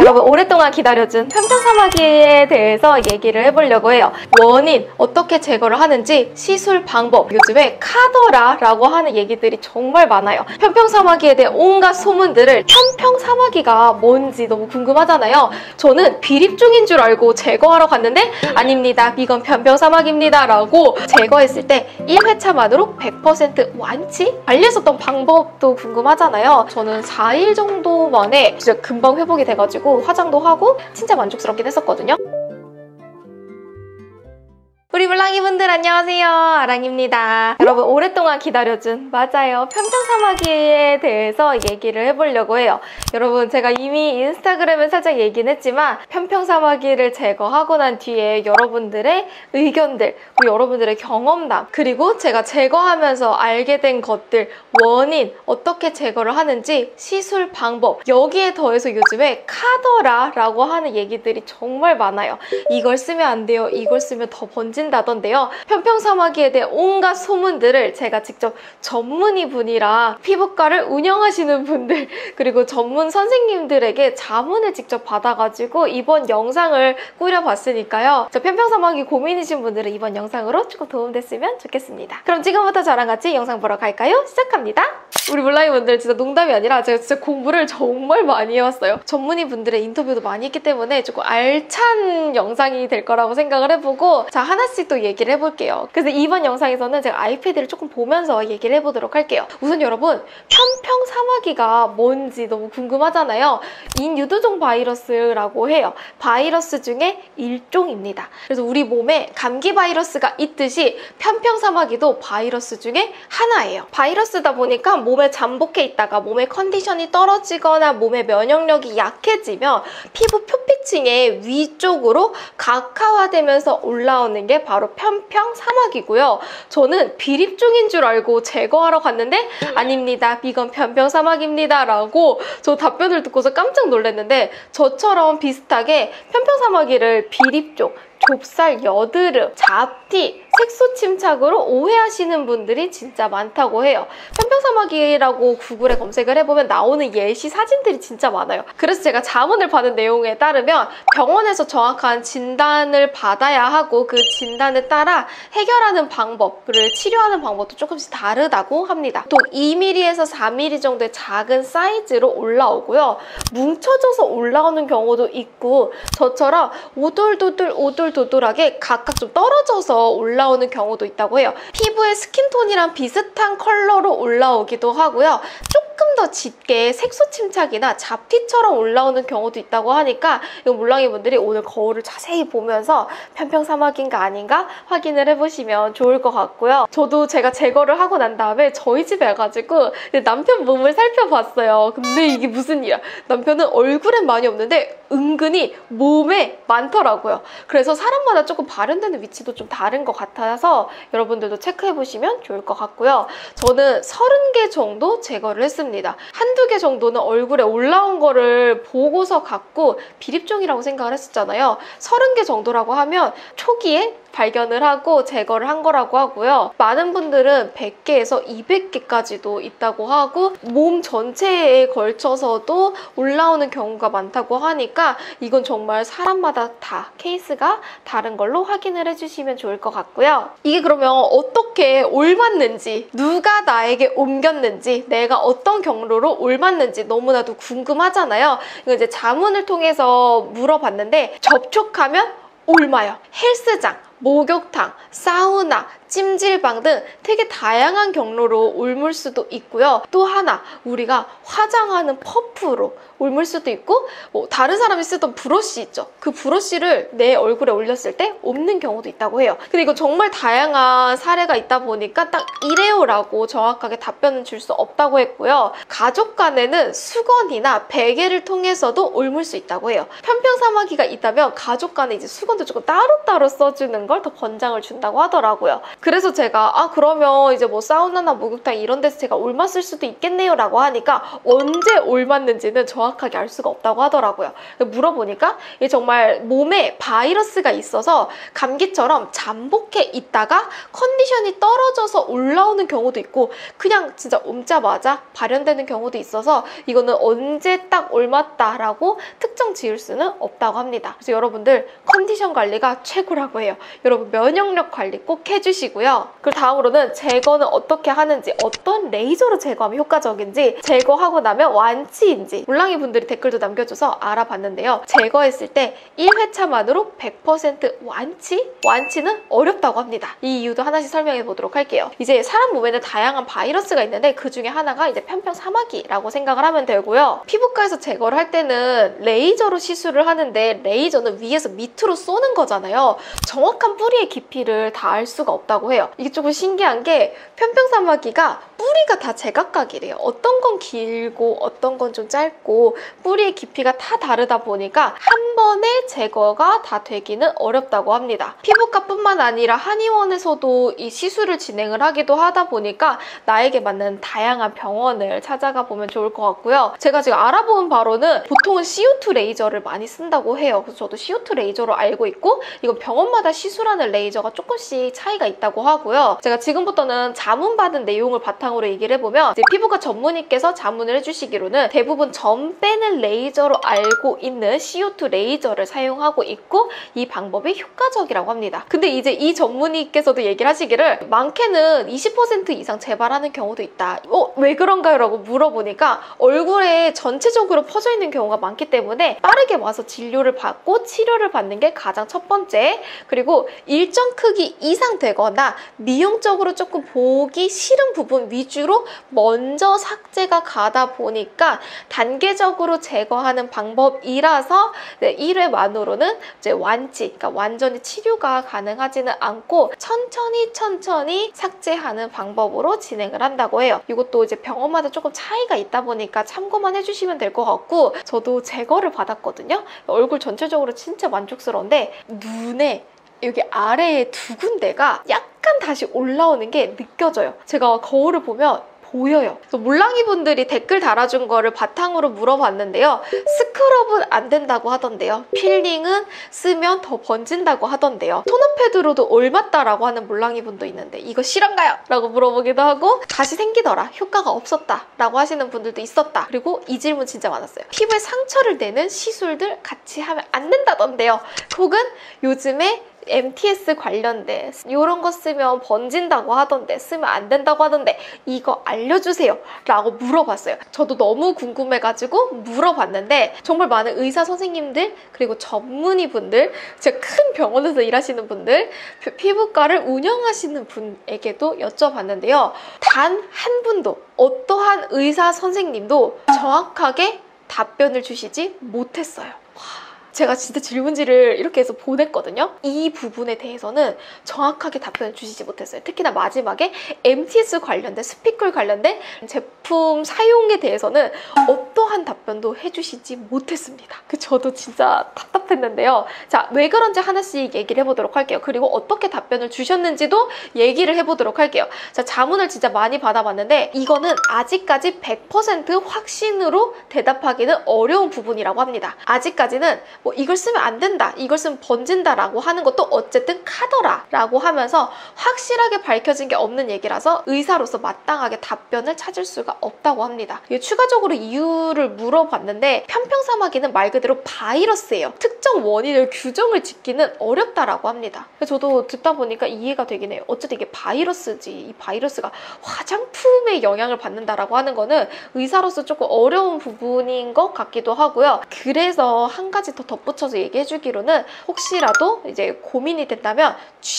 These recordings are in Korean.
여러분 오랫동안 기다려준 편편사마귀에 대해서 얘기를 해보려고 해요. 원인, 어떻게 제거를 하는지, 시술 방법, 요즘에 카더라라고 하는 얘기들이 정말 많아요. 편편사마귀에 대해 온갖 소문들을 편편사마귀가 뭔지 너무 궁금하잖아요. 저는 비립종인 줄 알고 제거하러 갔는데 아닙니다. 이건 편편사마귀입니다 라고 제거했을 때 1회차만으로 100% 완치? 관리했었던 방법도 궁금하잖아요. 저는 4일 정도 만에 진짜 금방 회복이 돼가지고 화장도 하고 진짜 만족스럽긴 했었거든요. 우리 물랑이분들 안녕하세요. 아랑입니다. 여러분 오랫동안 기다려준 맞아요. 편편사마귀에 대해서 얘기를 해보려고 해요. 여러분 제가 이미 인스타그램에 살짝 얘기는 했지만 편편사마귀를 제거하고 난 뒤에 여러분들의 의견들, 그리고 여러분들의 경험담, 그리고 제가 제거하면서 알게 된 것들, 원인, 어떻게 제거를 하는지, 시술 방법, 여기에 더해서 요즘에 카더라라고 하는 얘기들이 정말 많아요. 이걸 쓰면 안 돼요. 이걸 쓰면 더 번진다던데요. 편편사마귀에 대해 온갖 소문들을 제가 직접 전문의 분이랑 피부과를 운영하시는 분들, 그리고 전문 선생님들에게 자문을 직접 받아가지고 이번 영상을 꾸려봤으니까요. 저 편편사마귀 고민이신 분들은 이번 영상으로 조금 도움됐으면 좋겠습니다. 그럼 지금부터 저랑 같이 영상 보러 갈까요? 시작합니다. 우리 물랑이 분들 진짜 농담이 아니라 제가 진짜 공부를 정말 많이 해왔어요. 전문의 분들의 인터뷰도 많이 했기 때문에 조금 알찬 영상이 될 거라고 생각을 해보고 자 하나씩 또 얘기를 해볼게요. 그래서 이번 영상에서는 제가 아이패드를 조금 보면서 얘기를 해보도록 할게요. 우선 여러분 편편사마귀가 뭔지 너무 궁금하잖아요. 인유두종 바이러스라고 해요. 바이러스 중에 일종입니다. 그래서 우리 몸에 감기 바이러스가 있듯이 편편사마귀도 바이러스 중에 하나예요. 바이러스다 보니까 몸에 잠복해 있다가 몸의 컨디션이 떨어지거나 몸의 면역력이 약해지면 피부 표피층의 위쪽으로 각화화되면서 올라오는 게 바로 편편사마귀고요. 저는 비립종인 줄 알고 제거하러 갔는데 아닙니다. 이건 편편사마귀입니다 라고 저 답변을 듣고서 깜짝 놀랐는데 저처럼 비슷하게 편편사마귀를 비립종, 좁쌀, 여드름, 잡티, 색소 침착으로 오해하시는 분들이 진짜 많다고 해요. 편편사마귀라고 구글에 검색을 해보면 나오는 예시 사진들이 진짜 많아요. 그래서 제가 자문을 받은 내용에 따르면 병원에서 정확한 진단을 받아야 하고 그 진단에 따라 해결하는 방법, 그리고 치료하는 방법도 조금씩 다르다고 합니다. 또 2mm에서 4mm 정도의 작은 사이즈로 올라오고요. 뭉쳐져서 올라오는 경우도 있고 저처럼 오돌도돌하게 각각 좀 떨어져서 올라오는 경우도 있다고 해요. 피부의 스킨톤이랑 비슷한 컬러로 올라오기도 하고요. 조금 더 짙게 색소 침착이나 잡티처럼 올라오는 경우도 있다고 하니까 이 물랑이 분들이 오늘 거울을 자세히 보면서 편편사마귀인가 아닌가 확인을 해보시면 좋을 것 같고요. 저도 제가 제거를 하고 난 다음에 저희 집에 와가지고 남편 몸을 살펴봤어요. 근데 이게 무슨 일이야. 남편은 얼굴엔 많이 없는데 은근히 몸에 많더라고요. 그래서 사람마다 조금 발현되는 위치도 좀 다른 것 같아서 여러분들도 체크해보시면 좋을 것 같고요. 저는 30개 정도 제거를 했습니다. 한두 개 정도는 얼굴에 올라온 거를 보고서 갖고 비립종이라고 생각을 했었잖아요. 30개 정도라고 하면 초기에 발견을 하고 제거를 한 거라고 하고요. 많은 분들은 100개에서 200개까지도 있다고 하고 몸 전체에 걸쳐서도 올라오는 경우가 많다고 하니까 이건 정말 사람마다 다 케이스가 다른 걸로 확인을 해주시면 좋을 것 같고요. 이게 그러면 어떻게 옮았는지, 누가 나에게 옮겼는지, 내가 어떤 경로로 옮았는지 너무나도 궁금하잖아요. 이거 이제 자문을 통해서 물어봤는데 접촉하면 옮아요. 헬스장, 목욕탕, 사우나, 찜질방 등 되게 다양한 경로로 옮을 수도 있고요. 또 하나 우리가 화장하는 퍼프로 옮을 수도 있고 다른 사람이 쓰던 브러쉬 있죠. 그 브러쉬를 내 얼굴에 올렸을 때 옮는 경우도 있다고 해요. 근데 이거 정말 다양한 사례가 있다 보니까 딱 이래요라고 정확하게 답변은 줄 수 없다고 했고요. 가족 간에는 수건이나 베개를 통해서도 옮을 수 있다고 해요. 편편사마귀가 있다면 가족 간에 이제 수건도 조금 따로따로 써주는 걸 더 권장을 준다고 하더라고요. 그래서 제가 그러면 이제 뭐 사우나나 목욕탕 이런 데서 제가 올맞 쓸 수도 있겠네요 라고 하니까 언제 올맞는지는 정확하게 알 수가 없다고 하더라고요. 물어보니까 이게 정말 몸에 바이러스가 있어서 감기처럼 잠복해 있다가 컨디션이 떨어져서 올라오는 경우도 있고 그냥 진짜 옮자마자 발현되는 경우도 있어서 이거는 언제 딱 올맞다라고 특정 지을 수는 없다고 합니다. 그래서 여러분들 컨디션 관리가 최고라고 해요. 여러분 면역력 관리 꼭 해주시고요. 그리고 다음으로는 제거는 어떻게 하는지, 어떤 레이저로 제거하면 효과적인지, 제거하고 나면 완치인지 몰랑이 분들이 댓글도 남겨줘서 알아봤는데요. 제거했을 때 1회차만으로 100% 완치? 완치는 어렵다고 합니다. 이 이유도 하나씩 설명해 보도록 할게요. 이제 사람 몸에는 다양한 바이러스가 있는데 그 중에 하나가 이제 편평사마귀라고 생각을 하면 되고요. 피부과에서 제거를 할 때는 레이저로 시술을 하는데 레이저는 위에서 밑으로 쏘는 거잖아요. 정확한 뿌리의 깊이를 다 알 수가 없다고 해요. 이게 조금 신기한 게 편평사마귀가 뿌리가 다 제각각이래요. 어떤 건 길고 어떤 건 좀 짧고 뿌리의 깊이가 다 다르다 보니까 한 번에 제거가 다 되기는 어렵다고 합니다. 피부과뿐만 아니라 한의원에서도 이 시술을 진행을 하기도 하다 보니까 나에게 맞는 다양한 병원을 찾아가 보면 좋을 것 같고요. 제가 지금 알아본 바로는 보통은 CO2 레이저를 많이 쓴다고 해요. 그래서 저도 CO2 레이저로 알고 있고 이건 병원마다 시술하는 레이저가 조금씩 차이가 있다고 하고요. 제가 지금부터는 자문받은 내용을 바탕으로 얘기를 해보면 이제 피부과 전문의께서 자문을 해주시기로는 대부분 점 빼는 레이저로 알고 있는 CO2 레이저를 사용하고 있고 이 방법이 효과적이라고 합니다. 근데 이제 이 전문의께서도 얘기를 하시기를 많게는 20% 이상 재발하는 경우도 있다. 왜 그런가요? 라고 물어보니까 얼굴에 전체적으로 퍼져 있는 경우가 많기 때문에 빠르게 와서 진료를 받고 치료를 받는 게 가장 첫 번째. 그리고 일정 크기 이상 되거나 미용적으로 조금 보기 싫은 부분 위주로 먼저 삭제가 가다 보니까 단계적으로 제거하는 방법이라서 1회만으로는 이제 완치, 그러니까 완전히 치료가 가능하지는 않고 천천히 삭제하는 방법으로 진행을 한다고 해요. 이것도 이제 병원마다 조금 차이가 있다 보니까 참고만 해주시면 될 것 같고 저도 제거를 받았거든요. 얼굴 전체적으로 진짜 만족스러운데 눈에 여기 아래에 두 군데가 약간 다시 올라오는 게 느껴져요. 제가 거울을 보면 보여요. 그래서 몰랑이 분들이 댓글 달아준 거를 바탕으로 물어봤는데요. 스크럽은 안 된다고 하던데요. 필링은 쓰면 더 번진다고 하던데요. 토너 패드로도 올맞다라고 하는 몰랑이 분도 있는데 이거 실한가요? 라고 물어보기도 하고 다시 생기더라. 효과가 없었다. 라고 하시는 분들도 있었다. 그리고 이 질문 진짜 많았어요. 피부에 상처를 내는 시술들 같이 하면 안 된다던데요. 혹은 요즘에 MTS 관련된 이런 거 쓰면 번진다고 하던데 쓰면 안 된다고 하던데 이거 알려주세요 라고 물어봤어요. 저도 너무 궁금해가지고 물어봤는데 정말 많은 의사 선생님들 그리고 전문의 분들 진짜 큰 병원에서 일하시는 분들 피부과를 운영하시는 분에게도 여쭤봤는데요. 단 한 분도 어떠한 의사 선생님도 정확하게 답변을 주시지 못했어요. 제가 진짜 질문지를 이렇게 해서 보냈거든요. 이 부분에 대해서는 정확하게 답변을 주시지 못했어요. 특히나 마지막에 MTS 관련된, 스피쿨 관련된 제품 사용에 대해서는 어떠한 답변도 해주시지 못했습니다. 저도 진짜 답답했는데요. 자, 왜 그런지 하나씩 얘기를 해보도록 할게요. 그리고 어떻게 답변을 주셨는지도 얘기를 해보도록 할게요. 자, 자문을 진짜 많이 받아봤는데 이거는 아직까지 100% 확신으로 대답하기는 어려운 부분이라고 합니다. 아직까지는 뭐 이걸 쓰면 안 된다, 이걸 쓰면 번진다 라고 하는 것도 어쨌든 카더라 라고 하면서 확실하게 밝혀진 게 없는 얘기라서 의사로서 마땅하게 답변을 찾을 수가 없다고 합니다. 추가적으로 이유를 물어봤는데 편평사마귀는 말 그대로 바이러스예요. 특정 원인을 규정을 짓기는 어렵다라고 합니다. 저도 듣다 보니까 이해가 되긴 해요. 어쨌든 이게 바이러스지, 이 바이러스가 화장품에 영향을 받는다라고 하는 거는 의사로서 조금 어려운 부분인 것 같기도 하고요. 그래서 한 가지 더 덧붙여서 얘기해주기로는 혹시라도 이제 고민이 된다면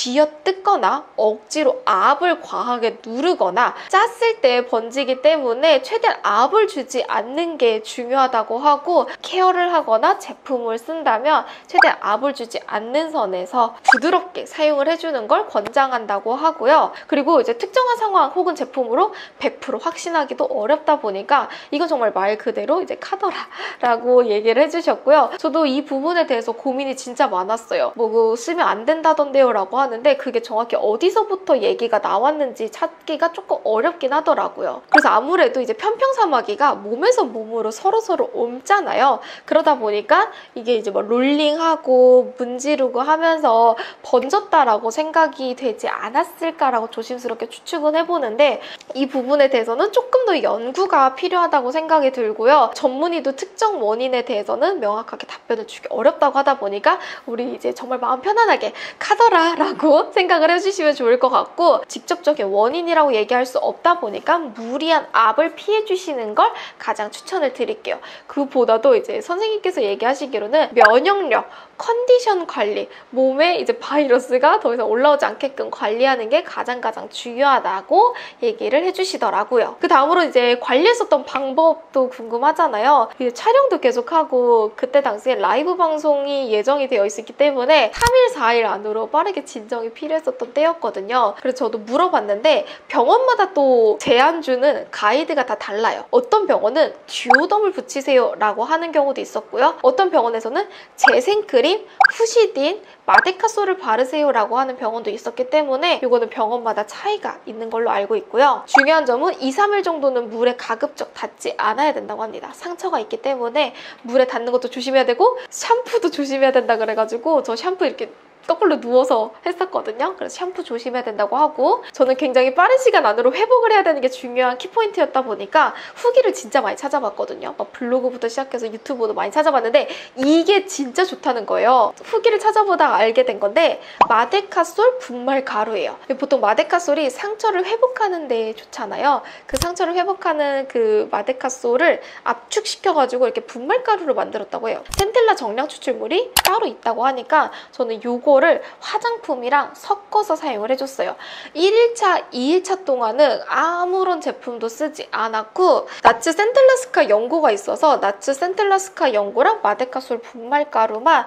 쥐어뜯거나 억지로 압을 과하게 누르거나 짰을 때 번지기 때문에 최대한 압을 주지 않는 게 중요하다고 하고 케어를 하거나 제품을 쓴다면 최대한 압을 주지 않는 선에서 부드럽게 사용을 해주는 걸 권장한다고 하고요. 그리고 이제 특정한 상황 혹은 제품으로 100% 확신하기도 어렵다 보니까 이건 정말 말 그대로 이제 카더라라고 얘기를 해주셨고요. 저도 이 이 부분에 대해서 고민이 진짜 많았어요. 뭐 그거 쓰면 안 된다던데요 라고 하는데 그게 정확히 어디서부터 얘기가 나왔는지 찾기가 조금 어렵긴 하더라고요. 그래서 아무래도 이제 편평사마귀가 몸에서 몸으로 서로서로 옮잖아요. 그러다 보니까 이게 이제 뭐 롤링하고 문지르고 하면서 번졌다라고 생각이 되지 않았을까라고 조심스럽게 추측은 해보는데 이 부분에 대해서는 조금 더 연구가 필요하다고 생각이 들고요. 전문의도 특정 원인에 대해서는 명확하게 답변을 주기 어렵다고 하다 보니까 우리 이제 정말 마음 편안하게 카더라 라고 생각을 해주시면 좋을 것 같고 직접적인 원인이라고 얘기할 수 없다 보니까 무리한 압을 피해 주시는 걸 가장 추천을 드릴게요. 그보다도 이제 선생님께서 얘기하시기로는 면역력, 컨디션 관리, 몸에 이제 바이러스가 더 이상 올라오지 않게끔 관리하는 게 가장 중요하다고 얘기를 해주시더라고요. 그 다음으로 이제 관리했었던 방법도 궁금하잖아요. 이제 촬영도 계속하고 그때 당시에 라이브 방송이 예정이 되어 있었기 때문에 3일, 4일 안으로 빠르게 진정이 필요했었던 때였거든요. 그래서 저도 물어봤는데 병원마다 또 제안주는 가이드가 다 달라요. 어떤 병원은 듀오덤을 붙이세요 라고 하는 경우도 있었고요. 어떤 병원에서는 재생크림, 후시딘, 마데카솔을 바르세요 라고 하는 병원도 있었기 때문에 이거는 병원마다 차이가 있는 걸로 알고 있고요. 중요한 점은 2, 3일 정도는 물에 가급적 닿지 않아야 된다고 합니다. 상처가 있기 때문에 물에 닿는 것도 조심해야 되고 샴푸도 조심해야 된다 그래가지고 저 샴푸 이렇게 거꾸로 누워서 했었거든요. 그래서 샴푸 조심해야 된다고 하고 저는 굉장히 빠른 시간 안으로 회복을 해야 되는 게 중요한 키포인트였다 보니까 후기를 진짜 많이 찾아봤거든요. 막 블로그부터 시작해서 유튜브도 많이 찾아봤는데 이게 진짜 좋다는 거예요. 후기를 찾아보다가 알게 된 건데 마데카솔 분말 가루예요. 보통 마데카솔이 상처를 회복하는 데 좋잖아요. 그 상처를 회복하는 그 마데카솔을 압축시켜가지고 이렇게 분말 가루를 만들었다고 해요. 센텔라 정량 추출물이 따로 있다고 하니까 저는 요거를 화장품이랑 섞어서 사용을 해줬어요. 1일차, 2일차 동안은 아무런 제품도 쓰지 않았고 나츠 센텔라스카 연고가 있어서 나츠 센텔라스카 연고랑 마데카솔 분말가루만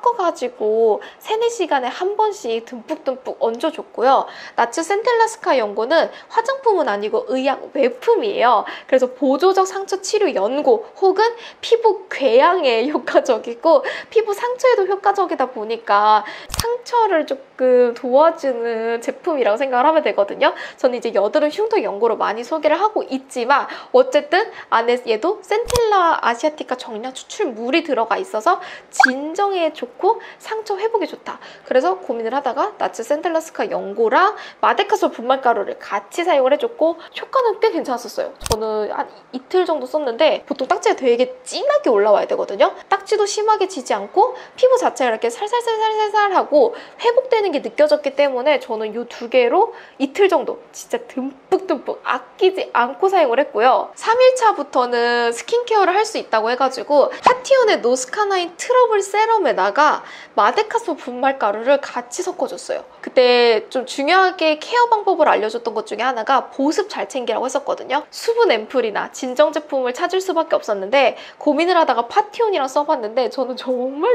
섞어가지고 3, 4시간에 한 번씩 듬뿍듬뿍 얹어줬고요. 나츠 센텔라스카 연고는 화장품은 아니고 의약 외품이에요. 그래서 보조적 상처 치료 연고 혹은 피부 궤양에 효과적이고 피부 상처에도 효과적이다 보니까 상처를 조금 도와주는 제품이라고 생각을 하면 되거든요. 저는 이제 여드름 흉터 연고로 많이 소개를 하고 있지만 어쨌든 안에 얘도 센텔라 아시아티카 정량 추출물이 들어가 있어서 진정에 좋고 상처 회복에 좋다. 그래서 고민을 하다가 나츠 센텔라스카 연고랑 마데카솔 분말가루를 같이 사용을 해줬고 효과는 꽤 괜찮았었어요. 저는 한 이틀 정도 썼는데 보통 딱지가 되게 진하게 올라와야 되거든요. 딱지도 심하게 지지 않고 피부 자체가 이렇게 살살살살살살 하고 회복되는 게 느껴졌기 때문에 저는 이 2개로 이틀 정도 진짜 듬뿍듬뿍 아끼지 않고 사용을 했고요. 3일차부터는 스킨케어를 할 수 있다고 해가지고 파티온의 노스카나인 트러블 세럼에다가 마데카솔 분말가루를 같이 섞어줬어요. 그때 좀 중요하게 케어 방법을 알려줬던 것 중에 하나가 보습 잘 챙기라고 했었거든요. 수분 앰플이나 진정 제품을 찾을 수밖에 없었는데 고민을 하다가 파티온이랑 써봤는데 저는 정말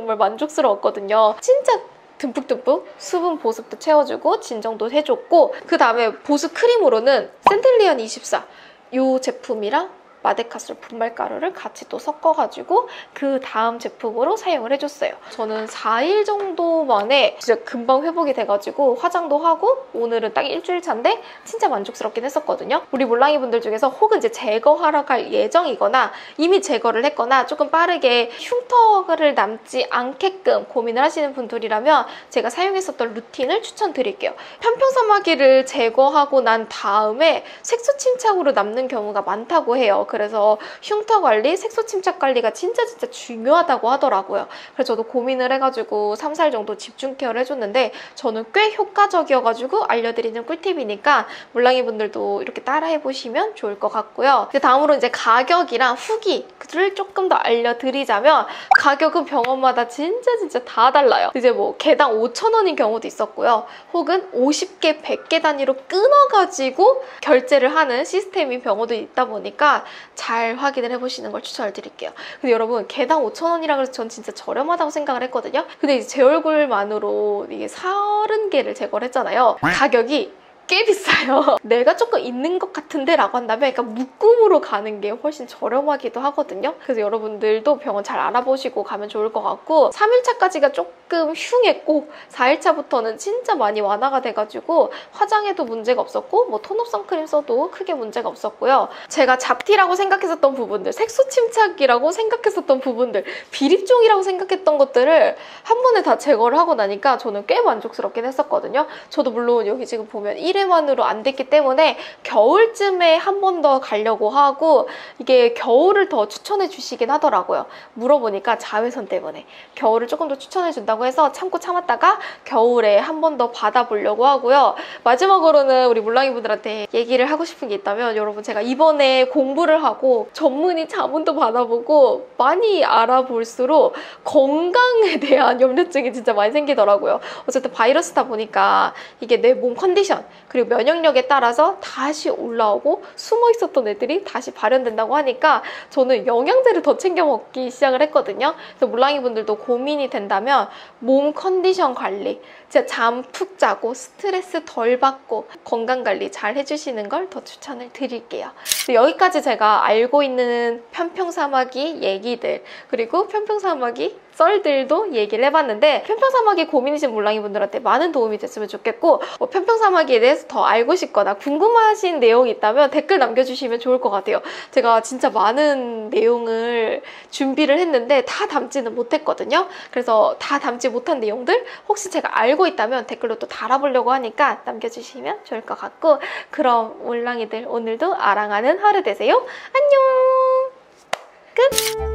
만족스러웠거든요. 진짜 듬뿍듬뿍 수분 보습도 채워주고 진정도 해줬고 그 다음에 보습 크림으로는 센텔리언 24 이 제품이랑 마데카솔 분말가루를 같이 또 섞어가지고 그 다음 제품으로 사용을 해줬어요. 저는 4일 정도 만에 진짜 금방 회복이 돼가지고 화장도 하고 오늘은 딱 일주일 차인데 진짜 만족스럽긴 했었거든요. 우리 몰랑이 분들 중에서 혹은 이제 제거하러 갈 예정이거나 이미 제거를 했거나 조금 빠르게 흉터를 남지 않게끔 고민을 하시는 분들이라면 제가 사용했었던 루틴을 추천드릴게요. 편평사마귀를 제거하고 난 다음에 색소 침착으로 남는 경우가 많다고 해요. 그래서 흉터 관리, 색소 침착 관리가 진짜 중요하다고 하더라고요. 그래서 저도 고민을 해가지고 3, 4일 정도 집중 케어를 해줬는데 저는 꽤 효과적이어가지고 알려드리는 꿀팁이니까 몰랑이 분들도 이렇게 따라해보시면 좋을 것 같고요. 다음으로 이제 가격이랑 후기를 조금 더 알려드리자면 가격은 병원마다 진짜 다 달라요. 이제 뭐 개당 5,000원인 경우도 있었고요. 혹은 50개, 100개 단위로 끊어가지고 결제를 하는 시스템인 병원도 있다 보니까 잘 확인을 해보시는 걸 추천을 드릴게요. 근데 여러분 개당 5,000원이라 그래서 전 진짜 저렴하다고 생각을 했거든요. 근데 이제 제 얼굴만으로 이게 30개를 제거를 했잖아요. 가격이 꽤 비싸요. 내가 조금 있는 것 같은데 라고 한다면 그러니까 묶음으로 가는 게 훨씬 저렴하기도 하거든요. 그래서 여러분들도 병원 잘 알아보시고 가면 좋을 것 같고 3일차까지가 조금 흉했고 4일차부터는 진짜 많이 완화가 돼가지고 화장에도 문제가 없었고 뭐 톤업 선크림 써도 크게 문제가 없었고요. 제가 잡티라고 생각했었던 부분들, 색소 침착이라고 생각했었던 부분들, 비립종이라고 생각했던 것들을 한 번에 다 제거를 하고 나니까 저는 꽤 만족스럽긴 했었거든요. 저도 물론 여기 지금 보면 1회만으로 안 됐기 때문에 겨울쯤에 한 번 더 가려고 하고 이게 겨울을 더 추천해 주시긴 하더라고요. 물어보니까 자외선 때문에 겨울을 조금 더 추천해 준다고 해서 참고 참았다가 겨울에 한 번 더 받아보려고 하고요. 마지막으로는 우리 물랑이 분들한테 얘기를 하고 싶은 게 있다면 여러분 제가 이번에 공부를 하고 전문의 자문도 받아보고 많이 알아볼수록 건강에 대한 염려증이 진짜 많이 생기더라고요. 어쨌든 바이러스다 보니까 이게 내 몸 컨디션 그리고 면역력에 따라서 다시 올라오고 숨어 있었던 애들이 다시 발현된다고 하니까 저는 영양제를 더 챙겨 먹기 시작을 했거든요. 그래서 물랑이 분들도 고민이 된다면 몸 컨디션 관리, 진짜 잠 푹 자고 스트레스 덜 받고 건강 관리 잘 해주시는 걸 더 추천을 드릴게요. 여기까지 제가 알고 있는 편평사마귀 얘기들 그리고 편평사마귀 썰들도 얘기를 해봤는데 편평사마귀 고민이신 물랑이 분들한테 많은 도움이 됐으면 좋겠고 편평사마귀에 대해서 더 알고 싶거나 궁금하신 내용이 있다면 댓글 남겨주시면 좋을 것 같아요. 제가 진짜 많은 내용을 준비를 했는데 다 담지는 못했거든요. 그래서 다 담지 못한 내용들 혹시 제가 알고 있다면 댓글로 또 달아보려고 하니까 남겨주시면 좋을 것 같고 그럼 물랑이들 오늘도 아랑하는 하루 되세요. 안녕! 끝!